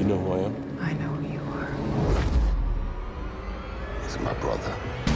know who I am? I know who you are. He's my brother.